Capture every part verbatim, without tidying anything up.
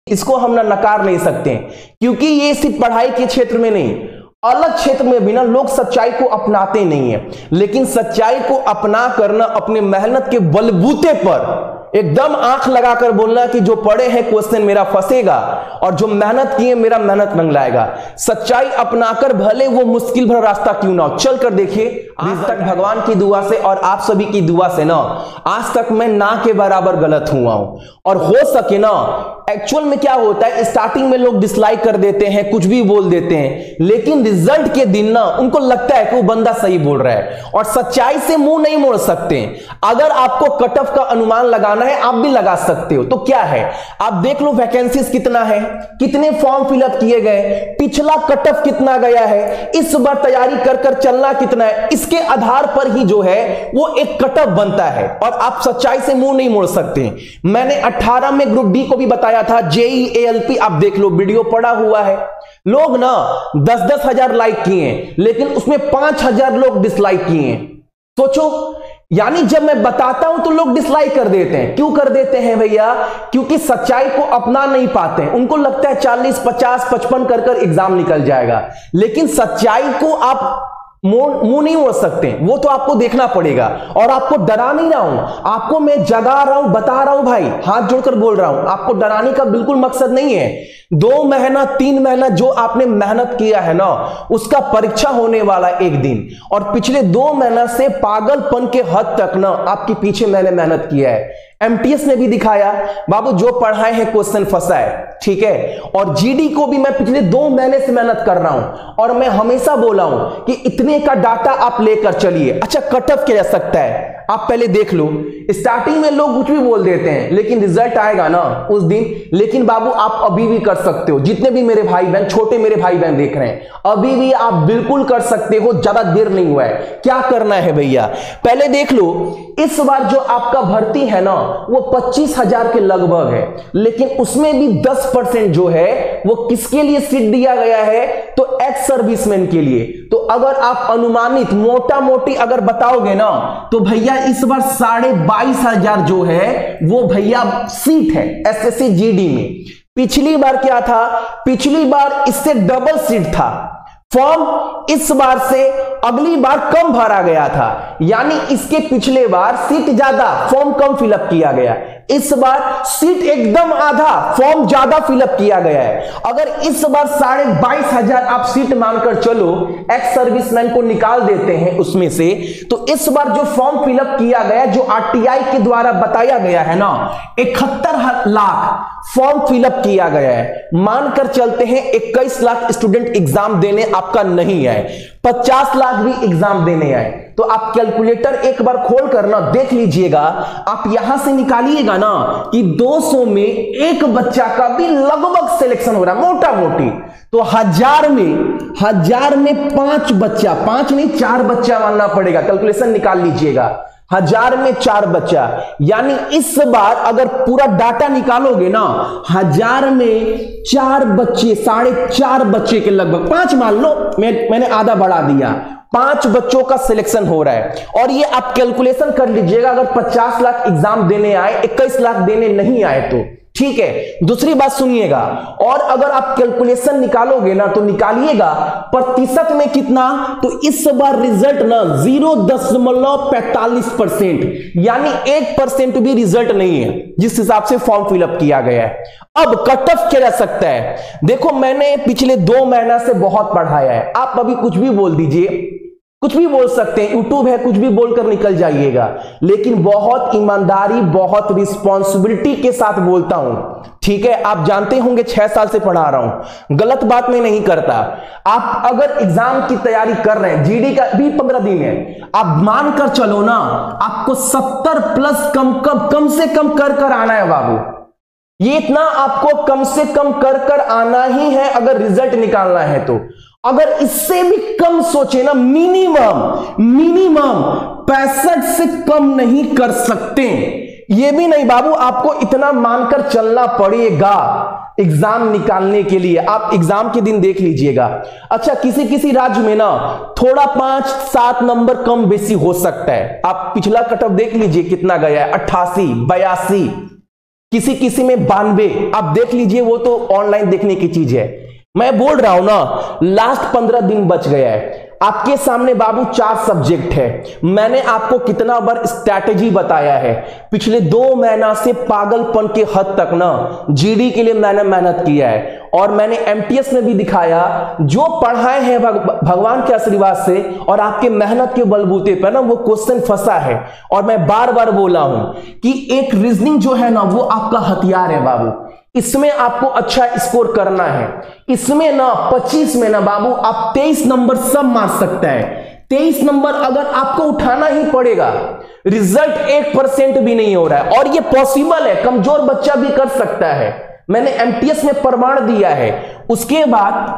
इसको हम ना नकार नहीं सकते, क्योंकि ये सिर्फ पढ़ाई के क्षेत्र में नहीं, अलग क्षेत्र में भी ना लोग सच्चाई को अपनाते नहीं है। लेकिन सच्चाई को अपना करना अपने मेहनत के बलबूते पर एकदम आंख लगाकर बोलना कि जो पढ़े हैं क्वेश्चन मेरा फंसेगा, और जो मेहनत किए मेरा मेहनत रंग लाएगा। सच्चाई अपनाकर भले वो मुश्किल भरा रास्ता क्यों ना हो, चल कर देखिए। आज तक भगवान की दुआ से और आप सभी की दुआ से ना आज तक मैं ना के बराबर गलत हुआ हूं। और हो सके ना, एक्चुअल में क्या होता है, स्टार्टिंग में लोग डिसलाइक कर देते हैं, कुछ भी बोल देते हैं, लेकिन रिजल्ट के दिन ना उनको लगता है कि वो बंदा सही बोल रहा है। और सच्चाई से मुंह नहीं मोड़ सकते। अगर आपको कट ऑफ का अनुमान लगाना है आप भी लगा सकते हो। तो क्या है, आप देख लो वैकेंसीज कितना है, कितने फॉर्म फिलअप किए गए, पिछला कट ऑफ कितना गया है, इस बार तैयारी कर कर चलना कितना है, इसके आधार पर ही जो है वो एक कट ऑफ बनता है। और आप सच्चाई से मुंह नहीं मोड़ सकते। मैंने अठारह में ग्रुप डी को भी बताया था, जेई एएलपी, आप देख लो वीडियो पड़ा हुआ है। लोग ना दस दस हजार लाइक किए, लेकिन उसमें पांच हजार लोग डिसलाइक किए। सोचो, यानी जब मैं बताता हूं तो लोग डिसलाइक कर देते हैं। क्यों कर देते हैं भैया? क्योंकि सच्चाई को अपना नहीं पाते हैं। उनको लगता है चालीस पचास पचपन कर कर एग्जाम निकल जाएगा, लेकिन सच्चाई को आप मुंह नहीं मोड़ सकते। वो तो आपको देखना पड़ेगा। और आपको डरा नहीं रहा हूं, आपको मैं जगा रहा हूं, बता रहा हूं भाई, हाथ जोड़कर बोल रहा हूं। आपको डराने का बिल्कुल मकसद नहीं है। दो महीना तीन महीना जो आपने मेहनत किया है ना, उसका परीक्षा होने वाला एक दिन। और पिछले दो महीना से पागलपन के हद तक ना आपके पीछे मैंने मेहनत किया है। एमटीएस ने भी दिखाया बाबू, जो पढ़ाए हैं क्वेश्चन फंसा है, ठीक है। और जीडी को भी मैं पिछले दो महीने से मेहनत कर रहा हूं। और मैं हमेशा बोला हूं कि इतने का डाटा आप लेकर चलिए। अच्छा, कट ऑफ किया जा सकता है, आप पहले देख लो। स्टार्टिंग में लोग कुछ भी बोल देते हैं, लेकिन रिजल्ट आएगा ना उस दिन। लेकिन बाबू आप अभी भी कर सकते हो। जितने भी मेरे भाई बहन, छोटे मेरे भाई बहन देख रहे हैं, अभी भी आप बिल्कुल कर सकते हो। ज्यादा देर नहीं हुआ है। क्या करना है भैया, पहले देख लो। इस बार जो आपका भर्ती है ना वो पच्चीस हजार के लगभग है, लेकिन उसमें भी दस परसेंट जो है वो किसके लिए सीट दिया गया है? तो एक्स सर्विसमैन के लिए। तो अगर आप अनुमानित मोटा मोटी अगर बताओगे ना, तो भैया इस बार साढ़े बाईस हजार जो है वो भैया सीट है एसएससी जीडी में। पिछली बार क्या था? पिछली बार इससे डबल सीट था। फॉर्म इस बार से अगली बार कम भरा गया था, यानी इसके पिछले बार सीट ज्यादा, फॉर्म कम फिलअप किया गया। इस बार सीट एकदम आधा, फॉर्म ज्यादा फिलअप किया गया है। अगर इस बार साढ़े बाईस हजार आप सीट मानकर चलो, एक्स सर्विसमैन को निकाल देते हैं उसमें से, तो इस बार जो फॉर्म फिलअप किया गया, जो आरटीआई के द्वारा बताया गया है ना, इकहत्तर लाख फॉर्म फिलअप किया गया है। मानकर चलते हैं इक्कीस लाख स्टूडेंट एग्जाम देने आपका नहीं आए, पचास लाख भी एग्जाम देने आए। तो आप कैलकुलेटर एक बार खोल कर ना देख लीजिएगा। आप यहां से निकालिएगा ना कि दो सौ में एक बच्चा का भी लगभग सिलेक्शन हो रहा है, मोटा मोटी। तो हजार में हजार में पांच बच्चा, पांच नहीं चार बच्चा मानना पड़ेगा। कैलकुलेशन निकाल लीजिएगा, हजार में चार बच्चा, यानी इस बार अगर पूरा डाटा निकालोगे ना, हजार में चार बच्चे, साढ़े चार बच्चे के लगभग, पांच मान लो, मैं मैंने आधा बढ़ा दिया, पांच बच्चों का सिलेक्शन हो रहा है। और ये आप कैलकुलेशन कर लीजिएगा, अगर पचास लाख एग्जाम देने आए, इक्कीस लाख देने नहीं आए तो ठीक है। दूसरी बात सुनिएगा, और अगर आप कैलकुलेशन निकालोगे ना तो निकालिएगा प्रतिशत में कितना, तो इस बार रिजल्ट ना जीरो दशमलव पैंतालीस परसेंट, यानी एक परसेंट भी रिजल्ट नहीं है जिस हिसाब से फॉर्म फिलअप किया गया है। अब कट ऑफ किया जा सकता है। देखो, मैंने पिछले दो महीना से बहुत पढ़ाया है। आप अभी कुछ भी बोल दीजिए, कुछ भी बोल सकते हैं, यूट्यूब है, कुछ भी बोलकर निकल जाइएगा, लेकिन बहुत ईमानदारी, बहुत रिस्पॉन्सिबिलिटी के साथ बोलता हूं, ठीक है। आप जानते होंगे छह साल से पढ़ा रहा हूं, गलत बात मैं नहीं करता। आप अगर एग्जाम की तैयारी कर रहे हैं, जीडी का भी पंद्रह दिन है, आप मानकर चलो ना, आपको सत्तर प्लस कम कम कम से कम कर कर आना है बाबू। ये इतना आपको कम से कम कर कर आना ही है अगर रिजल्ट निकालना है तो। अगर इससे भी कम सोचे ना, मिनिमम मिनिमम पैंसठ से कम नहीं कर सकते। ये भी नहीं बाबू, आपको इतना मानकर चलना पड़ेगा एग्जाम निकालने के लिए। आप एग्जाम के दिन देख लीजिएगा। अच्छा, किसी किसी राज्य में ना थोड़ा पांच सात नंबर कम बेसी हो सकता है। आप पिछला कट ऑफ देख लीजिए कितना गया है, अट्ठासी, बयासी। किसी किसी में बानवे। आप देख लीजिए, वो तो ऑनलाइन देखने की चीज है। मैं बोल रहा हूं ना, लास्ट पंद्रह दिन बच गया है आपके सामने बाबू। चार सब्जेक्ट है। मैंने आपको कितना बार स्ट्रैटेजी बताया है। पिछले दो महीना से पागलपन के हद तक ना जीडी के लिए मैंने मेहनत किया है, और मैंने एमटीएस में भी दिखाया। जो पढ़ाए हैं भग, भगवान के आशीर्वाद से और आपके मेहनत के बलबूते पर ना वो क्वेश्चन फंसा है। और मैं बार बार बोला हूं कि एक रीजनिंग जो है ना वो आपका हथियार है बाबू। इसमें आपको अच्छा स्कोर करना है। इसमें ना पच्चीस में ना बाबू आप तेईस नंबर सब मार सकते हैं। तेईस नंबर अगर आपको उठाना ही पड़ेगा। रिजल्ट एक परसेंट भी नहीं हो रहा है, और ये पॉसिबल है, कमजोर बच्चा भी कर सकता है। मैंने एमटीएस में प्रमाण दिया है। उसके बाद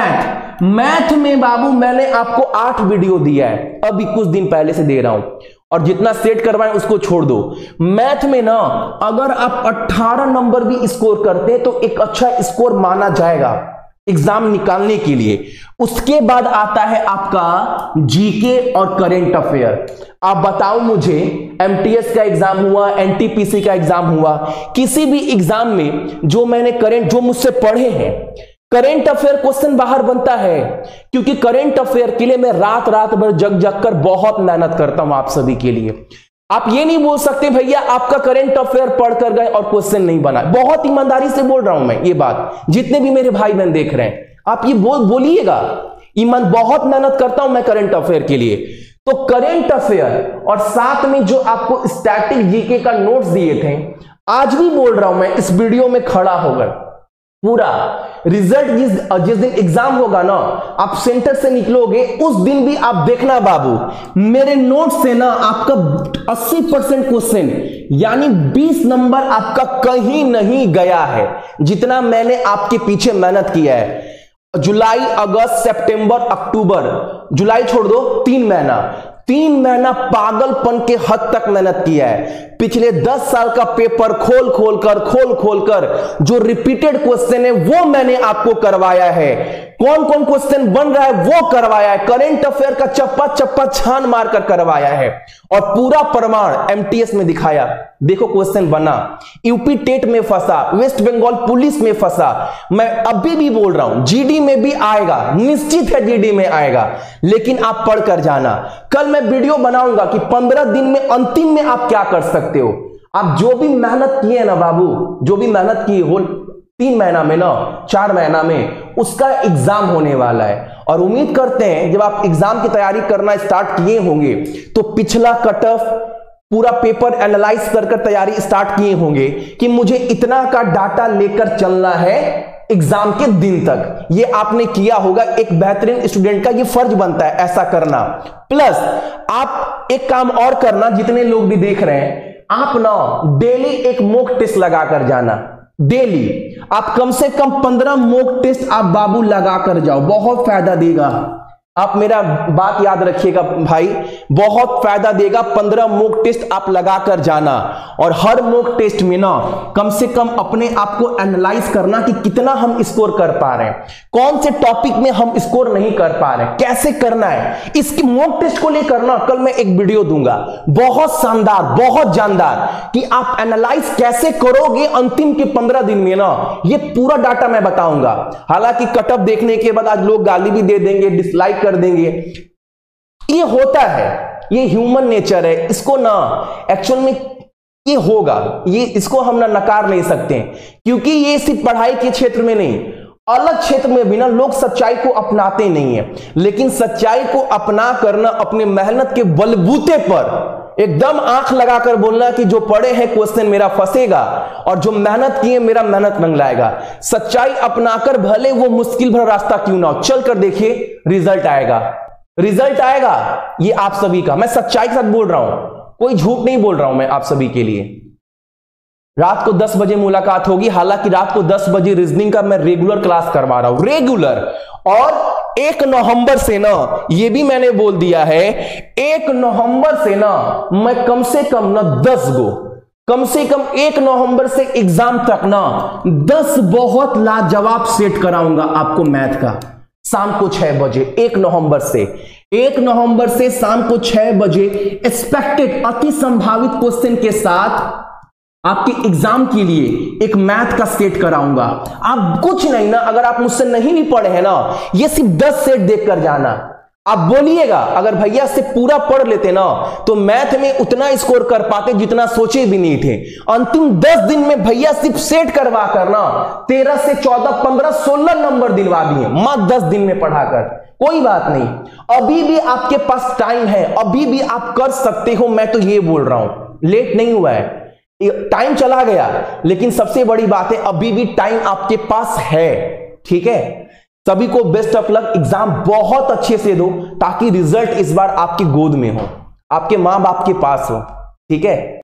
मैथ मैथ में बाबू मैंने आपको आठ वीडियो दिया है, अभी कुछ दिन पहले से दे रहा हूं, और जितना सेट करवाएं उसको छोड़ दो। मैथ में ना अगर आप अठारह नंबर भी स्कोर करते हैं तो एक अच्छा स्कोर माना जाएगा एग्जाम निकालने के लिए। उसके बाद आता है आपका जीके और करंट अफेयर। आप बताओ मुझे, एमटीएस का एग्जाम हुआ, एनटीपीसी का एग्जाम हुआ, किसी भी एग्जाम में जो मैंने करंट जो मुझसे पढ़े हैं, करंट अफेयर क्वेश्चन बाहर बनता है। क्योंकि करंट अफेयर के लिए मैं रात रात भर जग जग कर बहुत मेहनत करता हूं आप सभी के लिए। आप ये नहीं बोल सकते भैया आपका करंट अफेयर पढ़ कर गए और क्वेश्चन नहीं बना। बहुत ईमानदारी से बोल रहा हूं मैं ये बात, जितने भी मेरे भाई बहन देख रहे हैं आप ये बोल बोलिएगा। ईमान बहुत मेहनत करता हूं मैं करंट अफेयर के लिए। तो करंट अफेयर और साथ में जो आपको स्टैटिक जीके का नोट्स दिए थे, आज भी बोल रहा हूं मैं इस वीडियो में खड़ा होकर पूरा रिजल्ट जिस जिस दिन एग्जाम होगा ना, आप सेंटर से निकलोगे उस दिन भी आप देखना बाबू, मेरे नोट से ना आपका अस्सी परसेंट क्वेश्चन यानी बीस नंबर आपका कहीं नहीं गया है। जितना मैंने आपके पीछे मेहनत किया है, जुलाई अगस्त सितंबर अक्टूबर, जुलाई छोड़ दो, तीन महीना तीन महीना पागलपन के हद तक मेहनत किया है। पिछले दस साल का पेपर खोल खोल कर खोल खोल कर जो रिपीटेड क्वेश्चन है वो मैंने आपको करवाया है। कौन कौन क्वेश्चन बन रहा है वो करवाया है। करंट अफेयर का चप्पा चप्पा छान मारकर करवाया है, और पूरा प्रमाण एमटीएस में दिखाया। देखो क्वेश्चन बना, यूपी टेट में फंसा, वेस्ट बंगाल पुलिस में फंसा। मैं अभी भी बोल रहा हूं जीडी में भी आएगा, निश्चित है जीडी में आएगा, लेकिन आप पढ़कर जाना। कल मैं वीडियो बनाऊंगा कि पंद्रह दिन में अंतिम में आप क्या कर सकते हो। आप जो भी मेहनत किए ना बाबू, जो भी मेहनत की हो तीन महीना में ना चार महीना में, उसका एग्जाम होने वाला है। और उम्मीद करते हैं जब आप एग्जाम की तैयारी करना स्टार्ट किए होंगे तो पिछला कट ऑफ पूरा पेपर एनालाइज कर कर तैयारी स्टार्ट किए होंगे कि मुझे इतना का डाटा लेकर चलना है एग्जाम के दिन तक। ये आपने किया होगा। एक बेहतरीन स्टूडेंट का ये फर्ज बनता है ऐसा करना। प्लस आप एक काम और करना, जितने लोग भी देख रहे हैं, आप ना डेली एक मॉक टेस्ट लगा कर जाना। डेली आप कम से कम पंद्रह मॉक टेस्ट आप बाबू लगा कर जाओ, बहुत फायदा देगा। आप मेरा बात याद रखिएगा भाई, बहुत फायदा देगा। पंद्रह मॉक टेस्ट आप लगा कर जाना, और हर मॉक टेस्ट में ना कम से कम अपने आप को एनालाइज करना कि कितना हम स्कोर कर पा रहे हैं, कौन से टॉपिक में हम स्कोर नहीं कर पा रहे हैं, कैसे करना है। इसकी मॉक टेस्ट को लेकर ना कल मैं एक वीडियो दूंगा, बहुत शानदार, बहुत जानदार, कि आप एनालाइज कैसे करोगे अंतिम के पंद्रह दिन में ना, ये पूरा डाटा मैं बताऊंगा। हालांकि कटअप देखने के बाद आज लोग गाली भी दे देंगे, डिसलाइक कर देंगे, ये होता है, ये ह्यूमन नेचर है। इसको ना एक्चुअल में ये होगा, ये इसको हम ना नकार नहीं सकते, क्योंकि ये सिर्फ पढ़ाई के क्षेत्र में नहीं, अलग क्षेत्र में भी ना लोग सच्चाई को अपनाते नहीं है। लेकिन सच्चाई को अपना करना अपने मेहनत के बलबूते पर एकदम आंख लगाकर बोलना कि जो पढ़े हैं क्वेश्चन मेरा फंसेगा, और जो मेहनत किए मेरा मेहनत रंग लाएगा। सच्चाई अपनाकर भले वो मुश्किल भरा रास्ता क्यों ना हो, चल कर देखिए रिजल्ट आएगा, रिजल्ट आएगा। ये आप सभी का, मैं सच्चाई के साथ बोल रहा हूं, कोई झूठ नहीं बोल रहा हूं मैं आप सभी के लिए। रात को दस बजे मुलाकात होगी। हालांकि रात को दस बजे रीजनिंग का मैं रेगुलर क्लास करवा रहा हूं, रेगुलर। और एक नवंबर से ना, ये भी मैंने बोल दिया है, एक नवंबर से ना मैं कम से कम ना दस गो, कम से कम एक नवंबर से एग्जाम तक ना दस बहुत लाजवाब सेट कराऊंगा आपको मैथ का, शाम को छह बजे। एक नवंबर से एक नवंबर से शाम को छह बजे एक्सपेक्टेड अति संभावित क्वेश्चन के साथ आपके एग्जाम के लिए एक मैथ का सेट कराऊंगा। आप कुछ नहीं ना, अगर आप मुझसे नहीं भी पढ़े हैं ना, ये सिर्फ दस सेट देख कर जाना। आप बोलिएगा अगर भैया से पूरा पढ़ लेते ना तो मैथ में उतना स्कोर कर पाते जितना सोचे भी नहीं थे। अंतिम दस दिन में भैया सिर्फ सेट करवा कर ना तेरह से चौदह पंद्रह सोलह नंबर दिलवा दिए, मात्र दस दिन में पढ़ाकर। कोई बात नहीं, अभी भी आपके पास टाइम है, अभी भी आप कर सकते हो। मैं तो ये बोल रहा हूं, लेट नहीं हुआ है, टाइम चला गया, लेकिन सबसे बड़ी बात है अभी भी टाइम आपके पास है। ठीक है, सभी को बेस्ट ऑफ लक। एग्जाम बहुत अच्छे से दो ताकि रिजल्ट इस बार आपकी गोद में हो, आपके मां बाप के पास हो। ठीक है।